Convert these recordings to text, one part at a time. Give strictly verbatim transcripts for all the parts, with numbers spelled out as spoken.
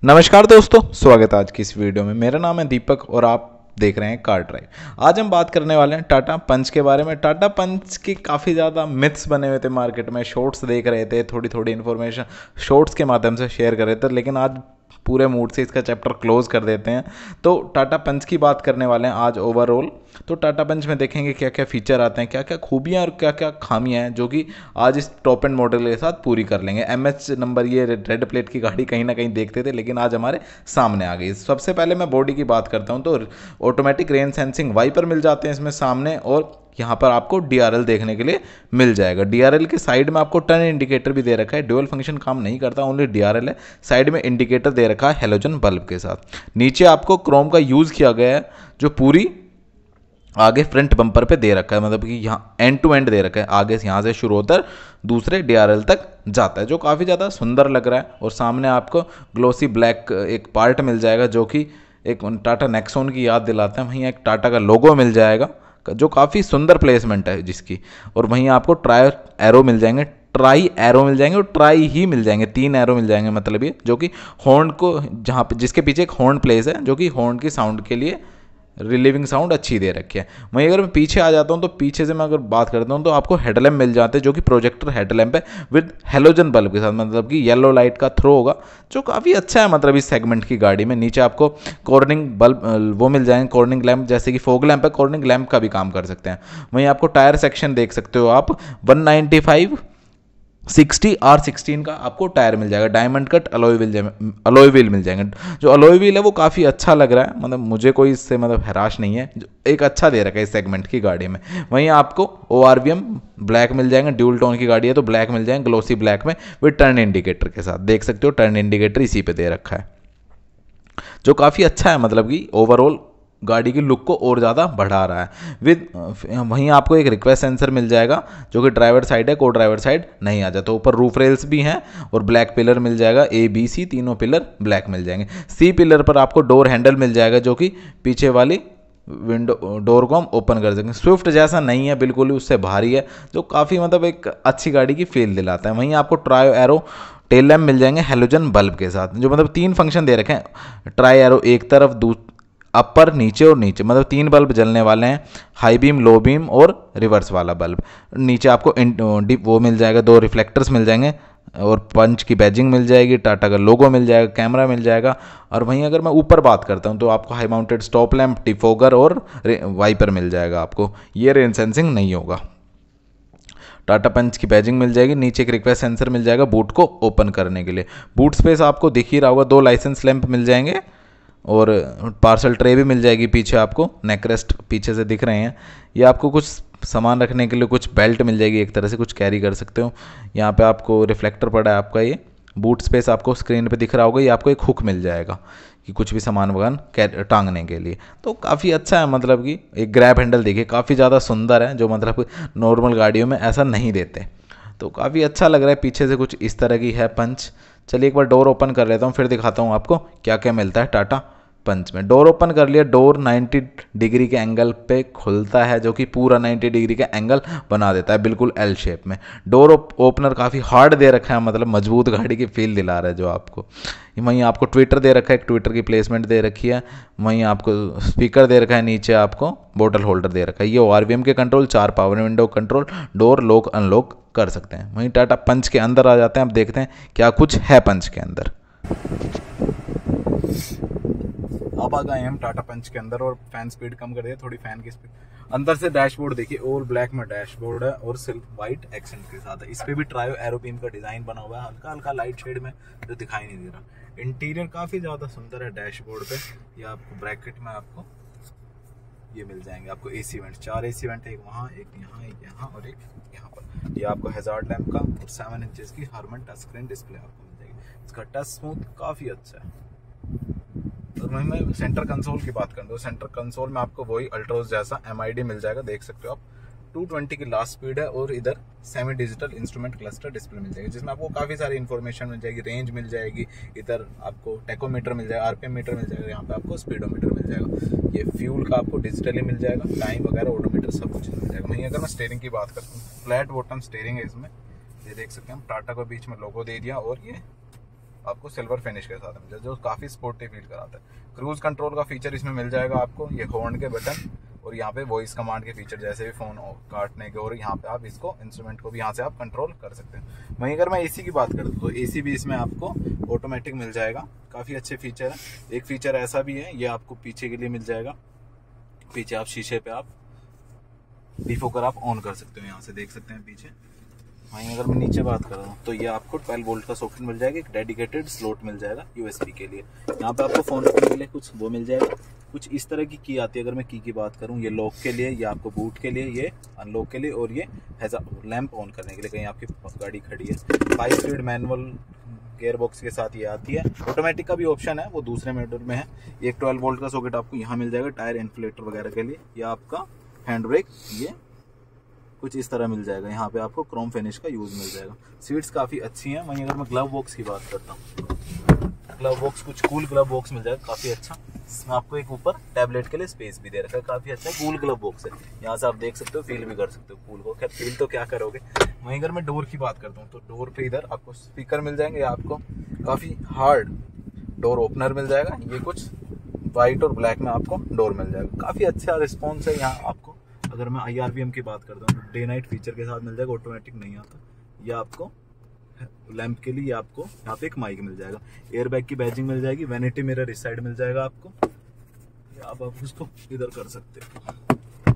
नमस्कार दोस्तों, स्वागत है आज की इस वीडियो में। मेरा नाम है दीपक और आप देख रहे हैं कार ड्राइव। आज हम बात करने वाले हैं टाटा पंच के बारे में। टाटा पंच की काफ़ी ज़्यादा मिथ्स बने हुए थे मार्केट में, शॉर्ट्स देख रहे थे, थोड़ी थोड़ी इन्फॉर्मेशन शॉर्ट्स के माध्यम से शेयर कर रहे थे, लेकिन आज पूरे मूड से इसका चैप्टर क्लोज कर देते हैं। तो टाटा पंच की बात करने वाले हैं आज ओवरऑल। तो टाटा पंच में देखेंगे क्या क्या फीचर आते हैं, क्या क्या खूबियां और क्या क्या खामियां हैं, जो कि आज इस टॉप एंड मॉडल के साथ पूरी कर लेंगे। एम एच नंबर ये रेड प्लेट की गाड़ी कहीं ना कहीं देखते थे, लेकिन आज हमारे सामने आ गई। सबसे पहले मैं बॉडी की बात करता हूं तो ऑटोमेटिक रेन सेंसिंग वाइपर मिल जाते हैं इसमें सामने, और यहाँ पर आपको डी आर एल देखने के लिए मिल जाएगा। डी आर एल के साइड में आपको टर्न इंडिकेटर भी दे रखा है। ड्यूअल फंक्शन काम नहीं करता, ओनली डी आर एल है। साइड में इंडिकेटर दे रखा है हेलोजन बल्ब के साथ। नीचे आपको क्रोम का यूज़ किया गया है, जो पूरी आगे फ्रंट बम्पर पे दे रखा है, मतलब कि यहाँ एंड टू एंड दे रखा है। आगे से यहाँ से शुरू होकर दूसरे डी आर एल तक जाता है, जो काफ़ी ज़्यादा सुंदर लग रहा है। और सामने आपको ग्लोसी ब्लैक एक पार्ट मिल जाएगा, जो कि एक टाटा नेक्सॉन की याद दिलाता है। वहीं एक टाटा का लोगो मिल जाएगा, जो काफ़ी सुंदर प्लेसमेंट है जिसकी। और वहीं आपको ट्राई एरो मिल जाएंगे, ट्राई एरो मिल जाएंगे और ट्राई ही मिल जाएंगे, तीन एरो मिल जाएंगे, मतलब ये जो कि हॉर्न को, जहाँ पे जिसके पीछे एक हॉर्न प्लेस है, जो कि हॉर्न की साउंड के लिए रिलीविंग साउंड अच्छी दे रखी है। वहीं अगर मैं पीछे आ जाता हूँ तो पीछे से मैं अगर बात करता हूँ तो आपको हेडलैम्प मिल जाते हैं, जो कि प्रोजेक्टर हेडलैम्प है विद हेलोजन बल्ब के साथ, मतलब कि येलो लाइट का थ्रो होगा, जो काफ़ी अच्छा है मतलब इस सेगमेंट की गाड़ी में। नीचे आपको कॉर्निंग बल्ब वो मिल जाएंगे, कॉर्निंग लैंप, जैसे कि फोग लैंप है, कॉर्निंग लैंप का भी काम कर सकते हैं। वहीं आपको टायर सेक्शन देख सकते हो आप, one ninety five sixty R sixteen का आपको टायर मिल जाएगा। Diamond cut alloy wheel alloy wheel मिल जाएंगे। जो अलॉय व्हील है वो काफ़ी अच्छा लग रहा है, मतलब मुझे कोई इससे मतलब हराश नहीं है, जो एक अच्छा दे रखा है इस सेगमेंट की गाड़ी में। वहीं आपको O R V M black मिल जाएंगे, ड्यूल टोन की गाड़ी है तो ब्लैक मिल जाएंगे, ग्लोसी ब्लैक में विद टर्न इंडिकेटर के साथ। देख सकते हो टर्न इंडिकेटर इसी पे दे रखा है, जो काफ़ी अच्छा है, मतलब कि ओवरऑल गाड़ी की लुक को और ज़्यादा बढ़ा रहा है। विद वहीं आपको एक रिक्वेस्ट सेंसर मिल जाएगा, जो कि ड्राइवर साइड है, को ड्राइवर साइड नहीं आ जाता। ऊपर रूफ रेल्स भी हैं और ब्लैक पिलर मिल जाएगा। ए बी सी तीनों पिलर ब्लैक मिल जाएंगे। सी पिलर पर आपको डोर हैंडल मिल जाएगा, जो कि पीछे वाली विंडो डोर को हम ओपन कर सकेंगे। स्विफ्ट जैसा नहीं है बिल्कुल ही, उससे भारी है, जो काफ़ी मतलब एक अच्छी गाड़ी की फील दिलाता है। वहीं आपको ट्राई एरो टेल लैम्प मिल जाएंगे हेलोजन बल्ब के साथ, जो मतलब तीन फंक्शन दे रखे हैं। ट्राई एरो एक तरफ, दू अपर, नीचे और नीचे, मतलब तीन बल्ब जलने वाले हैं, हाई बीम, लो बीम और रिवर्स वाला बल्ब। नीचे आपको डिप वो मिल जाएगा, दो रिफ्लेक्टर्स मिल जाएंगे और पंच की बैजिंग मिल जाएगी, टाटा का लोगो मिल जाएगा, कैमरा मिल जाएगा। और वहीं अगर मैं ऊपर बात करता हूं तो आपको high mounted stop lamp, defogger और वाइपर मिल जाएगा। आपको ये रेन सेंसिंग नहीं होगा। टाटा पंच की बैजिंग मिल जाएगी। नीचे एक रिक्वेस्ट सेंसर मिल जाएगा बूट को ओपन करने के लिए। बूट स्पेस आपको दिख ही रहा होगा, दो लाइसेंस लैंप मिल जाएंगे और पार्सल ट्रे भी मिल जाएगी। पीछे आपको नेक रेस्ट पीछे से दिख रहे हैं, ये आपको कुछ सामान रखने के लिए कुछ बेल्ट मिल जाएगी, एक तरह से कुछ कैरी कर सकते हो। यहाँ पे आपको रिफ्लेक्टर पड़ा है आपका, ये बूट स्पेस आपको स्क्रीन पे दिख रहा होगा। ये आपको एक हुक मिल जाएगा कि कुछ भी सामान वगैरह टांगने के लिए, तो काफ़ी अच्छा है। मतलब कि एक ग्रैब हैंडल देखिए, काफ़ी ज़्यादा सुंदर है, जो मतलब नॉर्मल गाड़ियों में ऐसा नहीं देते, तो काफ़ी अच्छा लग रहा है। पीछे से कुछ इस तरह की है पंच। चलिए एक बार डोर ओपन कर लेता हूँ, फिर दिखाता हूँ आपको क्या क्या मिलता है टाटा पंच में। डोर ओपन कर लिया, डोर नब्बे डिग्री के एंगल पे खुलता है, जो कि पूरा नब्बे डिग्री का एंगल बना देता है बिल्कुल एल शेप में। डोर ओपनर काफ़ी हार्ड दे रखा है, मतलब मजबूत गाड़ी की फील दिला रहा है जो आपको। वहीं आपको ट्विटर दे रखा है, एक ट्विटर की प्लेसमेंट दे रखी है। वहीं आपको स्पीकर दे रखा है, नीचे आपको बोतल होल्डर दे रखा है। ये ओ आर वी एम के कंट्रोल, चार power window control, door lock unlock कर सकते हैं। वहीं टाटा पंच के अंदर आ जाते हैं, अब देखते हैं क्या कुछ है पंच के अंदर। अब आ गए हम टाटा पंच के अंदर और फैन स्पीड कम कर दिया, थोड़ी फैन की स्पीड। अंदर से डैशबोर्ड देखिए, और ब्लैक में डैशबोर्ड है और सिल्क वाइट एक्सेंट के साथ है। इस पे भी ट्रायो एरो बीम का डिजाइन बना हुआ है, हल्का हल्का लाइट शेड में, जो दिखाई नहीं दे रहा। इंटीरियर काफी ज्यादा सुंदर है। डैशबोर्ड पे ये आपको ब्रैकेट में आपको ये मिल जाएंगे, आपको एसी वेंट, चार एसी वेंट, एक वहाँ, एक यहाँ, एक यहाँ और एक यहाँ पर। ये आपको हैजार्ड लैंप का और सेवन इंचेस की हरमन टच स्क्रीन डिस्प्ले आपको मिल जाएगी। इसका टच स्मूथ काफी अच्छा है। और मैं मैं सेंटर कंसोल की बात करूँ तो सेंटर कंसोल में आपको वही अल्ट्रोज जैसा एम आई डी मिल जाएगा, देख सकते हो आप। टू ट्वेंटी की लास्ट स्पीड है और इधर semi digital instrument cluster display मिल जाएगी, जिसमें आपको काफ़ी सारी इन्फॉर्मेशन मिल जाएगी। रेंज मिल जाएगी, इधर आपको टेकोमीटर मिल जाएगा, आरपीएम मीटर मिल जाएगा, यहाँ पे आपको स्पीडोमीटर मिल जाएगा। ये फ्यूल का आपको डिजिटली मिल जाएगा, टाइम वगैरह ऑडोमीटर सब कुछ मिल जाएगा। वहीं अगर मैं स्टेयरिंग की बात करता हूँ, फ्लैट बॉटम स्टेयरिंग है इसमें, ये देख सकते हैं हम। टाटा को बीच में लोगो दे दिया और ये आपको सिल्वर फिनिश के साथ मिल जाएगा, जो काफ़ी स्पोर्टी फील कराता है। क्रूज कंट्रोल का फीचर इसमें मिल जाएगा आपको, ये हॉर्न के बटन और यहाँ पे वॉइस कमांड के फीचर, जैसे भी फ़ोन काटने के, और यहाँ पे आप इसको इंस्ट्रूमेंट को भी यहाँ से आप कंट्रोल कर सकते हैं। वहीं अगर मैं एसी की बात करूँ तो एसी भी इसमें आपको ऑटोमेटिक मिल जाएगा, काफ़ी अच्छे फीचर है। एक फीचर ऐसा भी है, ये आपको पीछे के लिए मिल जाएगा, पीछे आप शीशे पे आप डिफोकर आप ऑन कर सकते हो, यहाँ से देख सकते हैं पीछे। वहीं अगर मैं नीचे बात कर रहा हूँ तो ये आपको ट्वेल्व वोल्ट का सॉकेट मिल जाएगा, एक डेडिकेटेड स्लॉट मिल जाएगा यूएसबी के लिए। यहाँ पे आपको फ़ोन रखने के लिए कुछ वो मिल जाएगा, कुछ इस तरह की की आती है। अगर मैं की की बात करूँ, ये लॉक के लिए, ये आपको बूट के लिए, ये अनलॉक के लिए, और ये हैज़ लैंप ऑन करने के लिए, कहीं आपकी गाड़ी खड़ी है। Five speed manual gear box के साथ ये आती है। ऑटोमेटिक का भी ऑप्शन है, वो दूसरे मॉडल में है। एक ट्वेल्व वोल्ट का सॉकेट आपको यहाँ मिल जाएगा टायर इन्फ्लेटर वगैरह के लिए, या आपका हैंड ब्रेक, ये कुछ इस तरह मिल जाएगा। यहाँ पे आपको क्रोम फिनिश का यूज मिल जाएगा। सीट्स काफ़ी अच्छी हैं। वहीं अगर मैं ग्लव बॉक्स की बात करता हूँ, ग्लव बॉक्स कुछ कूल ग्लव बॉक्स मिल जाएगा, काफ़ी अच्छा। इसमें आपको एक ऊपर टैबलेट के लिए स्पेस भी दे रखा है, काफ़ी अच्छा कूल ग्लव बॉक्स है। यहाँ से आप देख सकते हो, फील भी कर सकते हो कूल को। खैर फील तो क्या करोगे। वहीं अगर मैं डोर की बात करता हूँ तो डोर पे इधर आपको स्पीकर मिल जाएंगे, आपको काफ़ी हार्ड डोर ओपनर मिल जाएगा। ये कुछ वाइट और ब्लैक में आपको डोर मिल जाएगा, काफ़ी अच्छा रिस्पॉन्स है यहाँ आपको। अगर मैं आई आर वी एम की बात करता हूँ तो डे नाइट फीचर के साथ मिल जाएगा, ऑटोमेटिक नहीं आता। यह आपको लैंप के लिए आपको यहाँ पे एक माइक मिल जाएगा, एयरबैग की बैजिंग मिल जाएगी, वैनिटी मिरर इस साइड मिल जाएगा आपको, आप, आप उसको इधर कर सकते हो।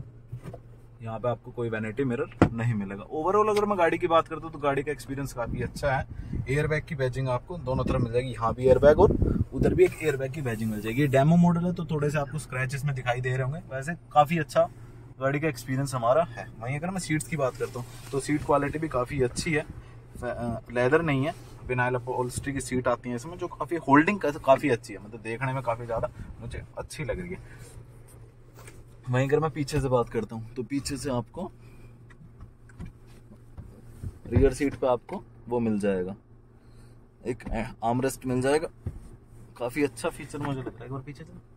यहाँ पे आपको कोई वैनिटी मिरर नहीं मिलेगा। ओवरऑल अगर मैं गाड़ी की बात करता हूँ तो गाड़ी का एक्सपीरियंस काफ़ी अच्छा है। एयरबैग की बैजिंग आपको दोनों तरफ मिल जाएगी, यहाँ भी एयरबैग और उधर भी एक एयरबैग की बैजिंग मिल जाएगी। ये डेमो मॉडल है तो थोड़े से आपको स्क्रैचेस में दिखाई दे रहे होंगे, वैसे काफ़ी अच्छा गाड़ी का एक्सपीरियंस हमारा है। वहीं अगर मैं सीट्स की बात करता हूँ तो सीट क्वालिटी भी काफ़ी अच्छी है, लेदर नहीं है, विनाइल अपहोल्स्ट्री की सीट आती है इसमें, जो काफ़ी होल्डिंग काफ़ी अच्छी है, मतलब देखने में काफ़ी ज़्यादा मुझे अच्छी लग रही है। वहीं अगर मैं पीछे से बात करता हूँ तो पीछे से आपको रियर सीट पे आपको वो मिल जाएगा, एक आर्मरेस्ट मिल जाएगा, काफ़ी अच्छा फीचर मुझे लग रहा है। एक बार पीछे से